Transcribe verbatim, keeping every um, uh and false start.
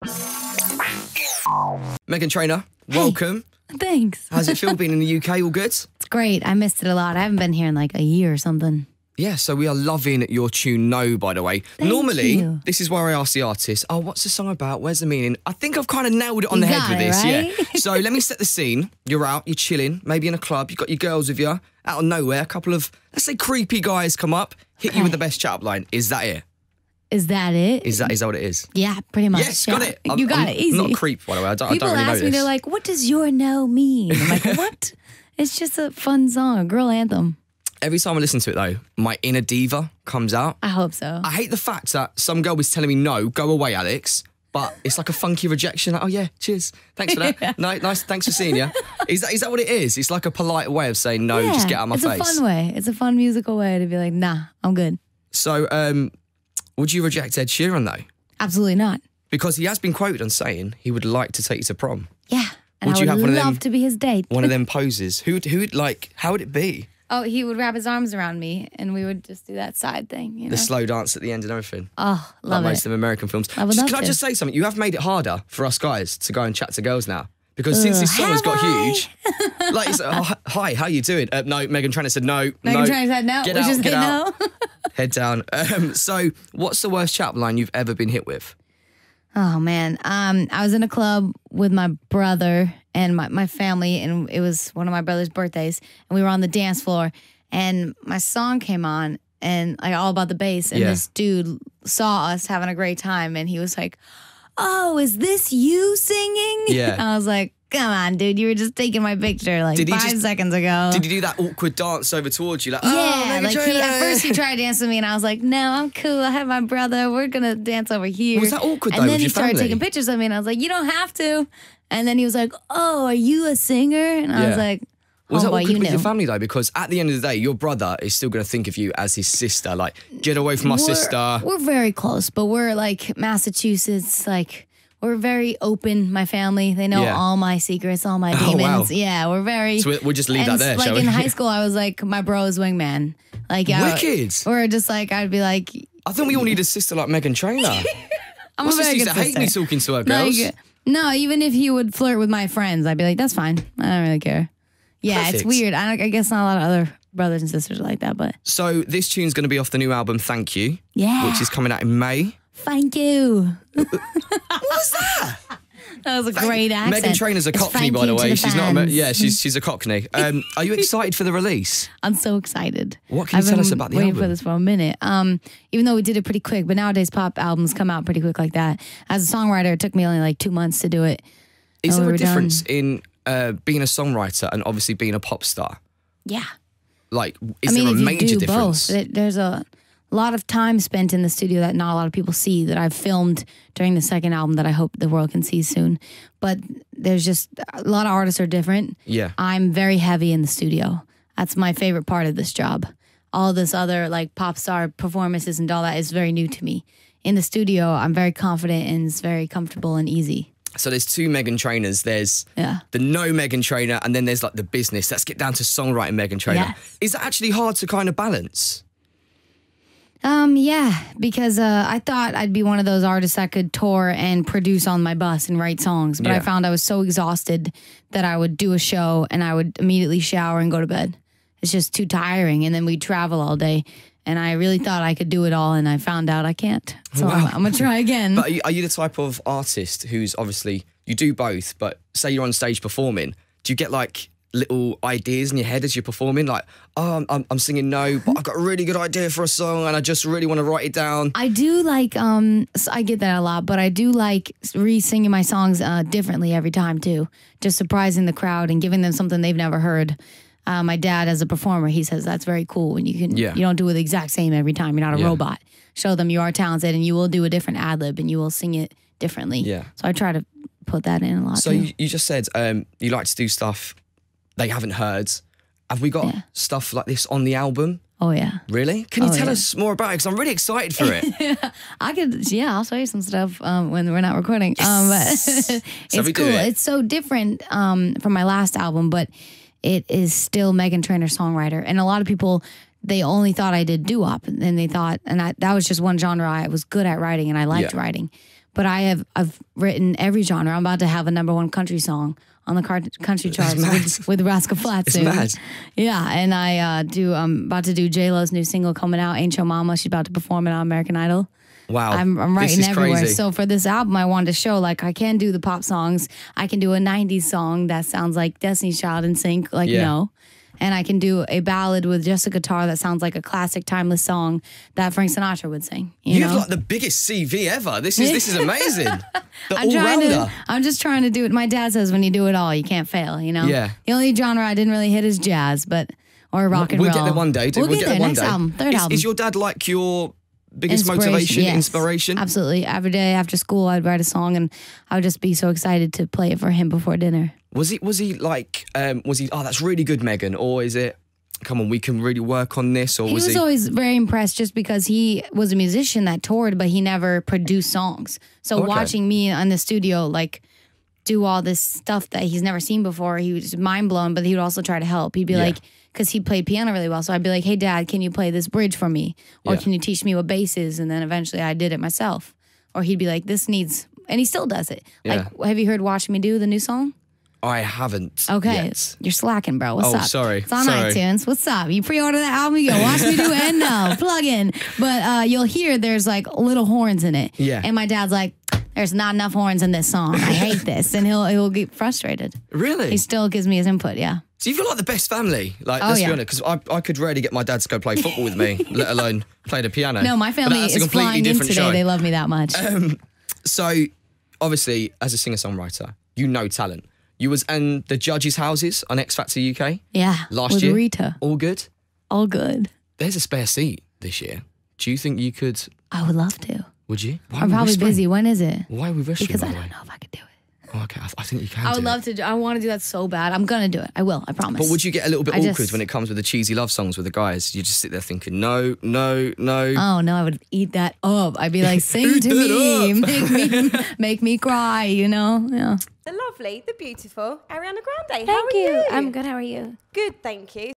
Meghan Trainor, welcome. Hey, thanks. How's it feel being in the U K? All good? It's great. I missed it a lot. I haven't been here in like a year or something. Yeah, so we are loving your tune No, by the way. Thank Normally, you. this is where I ask the artist, oh, what's the song about? Where's the meaning? I think I've kind of nailed it on You the got head with it, this, right? yeah. So let me set the scene. You're out, you're chilling, maybe in a club, you've got your girls with you, out of nowhere, a couple of, let's say, creepy guys come up, hit you with the best chat-up line. Is that it? Is that it? Is that is that what it is? Yeah, pretty much. Yes, yeah. got it. I'm, you got I'm it, easy. not a creep, by the way. I don't, People I don't really ask know me, this. they're like, what does your no mean? I'm like, what? It's just a fun song, a girl anthem. Every time I listen to it, though, my inner diva comes out. I hope so. I hate the fact that some girl was telling me, no, go away, Alex. But it's like a funky rejection. Like, oh, yeah, cheers. Thanks for that. Yeah. No, nice. Thanks for seeing you. Is that, is that what it is? It's like a polite way of saying, no, yeah, just get out of my it's face. It's a fun way. It's a fun musical way to be like, nah, I'm good. So, um, would you reject Ed Sheeran, though? Absolutely not. Because he has been quoted on saying he would like to take you to prom. Yeah. And Would I you would have one of love them- to be his date. One of them poses. Who would, who would like, how would it be? Oh, he would wrap his arms around me and we would just do that side thing, you know? The slow dance at the end and everything. Oh, Like love most it. of American films. I would Just- love can I to. just say something? You have made it harder for us guys to go and chat to girls now. Because since Ugh, this song has have got I? huge, like, it's, uh, hi- hi, how you doing? Uh, no, Meghan Trainor said no. Megan no. Trainor said no. Get we out, just get get out. no. Head down. Um, so, what's the worst chat line you've ever been hit with? Oh man, um, I was in a club with my brother and my, my family, and it was one of my brother's birthdays, and we were on the dance floor, and my song came on, and like all about the bass, and Yeah. this dude saw us having a great time, and he was like, "Oh, is this you singing?" Yeah. I was like, "Come on, dude, you were just taking my picture like Did he five just- seconds ago." Did you do that awkward dance over towards you? Like, Yeah, oh, Meghan like he, Trainor. at first he tried to dance with me, and I was like, "No, I'm cool. I have my brother. We're gonna dance over here." Was that awkward, though, And then with he your started family? taking pictures of me, and I was like, "You don't have to." And then he was like, "Oh, are you a singer?" And I Yeah. was like, Was that "Oh, boy, awkward you with knew." your family, though? Because at the end of the day, your brother is still going to think of you as his sister. Like, get away from my We're- sister. We're very close, but we're like Massachusetts, like. We're very open, my family. They know Yeah. all my secrets, all my Oh, demons. wow. Yeah, we're very. So we- we'll just leave and that there, Like shall in we? high school, I was like my bro's wingman. Like, yeah, Wicked. We're just like, I'd be like, I think we all need a sister like Meghan Trainor. I'm My a sister very used good to hate me sister. talking to her girls. Like, no, even if he would flirt with my friends, I'd be like, that's fine. I don't really care. Yeah, Perfect. it's weird. I, don't, I guess not a lot of other brothers and sisters are like that, but So this tune's going to be off the new album, Thank You, yeah. which is coming out in May. Thank you. What was that? That was a great accent. Meghan Trainor's a It's Cockney, thank by the you to way. she's not. A, fans. yeah, she's she's a Cockney. Um, are you excited for the release? I'm so excited. What can you I've tell been us about the waiting album? for this for a minute. Um, even though we did it pretty quick, but nowadays pop albums come out pretty quick like that. As a songwriter, it took me only like two months to do it. Is and there we a were difference done. in uh, being a songwriter and obviously being a pop star? Yeah. Like, is I mean, there a if major you do difference? both, there- there's a lot of time spent in the studio that not a lot of people see that I've filmed during the second album that I hope the world can see soon. But there's just a lot of artists are different. Yeah. I'm very heavy in the studio. That's my favorite part of this job. All this other like pop star performances and all that is very new to me. In the studio, I'm very confident and it's very comfortable and easy. So there's two Meghan Trainors. There's Yeah. the no Meghan Trainor, and then there's like the business. Let's get down to songwriting Meghan Trainor. Yes. Is that actually hard to kind of balance? Um, yeah, because uh, I thought I'd be one of those artists that could tour and produce on my bus and write songs, but I Yeah. found I was so exhausted that I would do a show and I would immediately shower and go to bed. It's just too tiring, and then we'd travel all day. And I really thought I could do it all, and I found out I can't. So I'm, I'm gonna try again. But are you, are you the type of artist who's obviously, you do both, but say you're on stage performing, do you get like little ideas in your head as you're performing? Like, oh, I'm, I'm, I'm singing no, but I've got a really good idea for a song and I just really want to write it down. I do like, um, so I get that a lot, but I do like re-singing my songs uh, differently every time too. Just surprising the crowd and giving them something they've never heard. Uh, my dad, as a performer, he says that's very cool when you can, Yeah. you don't do it the exact same every time. You're not a Yeah. robot. Show them you are talented and you will do a different ad lib and you will sing it differently. Yeah. So I try to put that in a lot So too. you, you just said um, you like to do stuff they haven't heard. Have we got Yeah. stuff like this on the album? oh yeah. Really? Can you Oh, tell yeah. us more about it? Because I'm really excited for it. I could, yeah, I'll show you some stuff um, when we're not recording. Um, but it's So we do cool. it. It's so different um, from my last album, but it is still Meghan Trainor songwriter. And a lot of people, they only thought I did doo-wop, and they thought, and I, that was just one genre I was good at writing, and I liked Yeah. writing. but I have I've written every genre. I'm about to have a number one country song on the car- country charts with, with Rascal Flatts. It's mad. Yeah, and I uh, do. I'm about to do J Lo's new single coming out, "Ain't Your Mama." She's about to perform it on American Idol. Wow, I'm, I'm this writing is everywhere. crazy. So for this album, I wanted to show like I can do the pop songs. I can do a nineties song that sounds like Destiny's Child in sync, like Yeah. no. And I can do a ballad with just a guitar that sounds like a classic, timeless song that Frank Sinatra would sing. You, You know? have like the biggest C V ever. This is this is amazing. The I'm trying all-rounder. to. I'm just trying to do it. My dad says when you do it all, you can't fail. You know. Yeah. The only genre I didn't really hit is jazz, but or rock and We'll roll. get there one day. We'll, We'll get, get there. there one Next day. album, third is, album. is your dad like your biggest Inspiration, motivation, yes. inspiration? Absolutely. Every day after school, I'd write a song, and I would just be so excited to play it for him before dinner. Was he was he like um, was he? Oh, that's really good, Megan. Or is it? Come on, we can really work on this. Or He was was he? always very impressed just because he was a musician that toured, but he never produced songs. So Okay. watching me on the studio, like, do all this stuff that he's never seen before, he was mind blown, but he would also try to help. He'd be Yeah. like, because he played piano really well. So I'd be like, hey, Dad, can you play this bridge for me? Or Yeah. can you teach me what bass is? And then eventually I did it myself. Or he'd be like, this needs, and he still does it. Yeah. Like, have you heard Watch Me Do, the new song? I haven't. Okay, yet. you're slacking, bro. What's Oh, up? sorry. It's on Sorry. iTunes. What's up? You pre-order that album, you go watch me do and no plug in. But uh, you'll hear there's like little horns in it. Yeah. And my dad's like, "There's not enough horns in this song. I hate this," and he'll he'll get frustrated. Really? He still gives me his input. Yeah. So you've got like the best family. Like, Oh, let's yeah. be honest, because I, I could rarely get my dad to go play football with me, let alone play the piano. No, my But family that's a is completely flying in different today. show. They love me that much. So, obviously, as a singer-songwriter, you know talent. You was in the judges' houses on X Factor U K yeah. last with year. Rita. All good. All good. There's a spare seat this year. Do you think you could? I would love to. Would you? Why are I'm we probably whispering? busy. When is it? Why are we whispering? Because by I the don't way? know if I could do it. Oh, okay, I, I think you can. I would do love it. to. Do, I want to do that so bad. I'm gonna do it. I will. I promise. But would you get a little bit I awkward just- when it comes with the cheesy love songs with the guys? You just sit there thinking, no, no, no. Oh no, I would eat that up. I'd be like, sing Eat to that me, up. make me, make me cry. You know? Yeah. The lovely, the beautiful Ariana Grande. How Thank are you. you? I'm good. How are you? Good, thank you.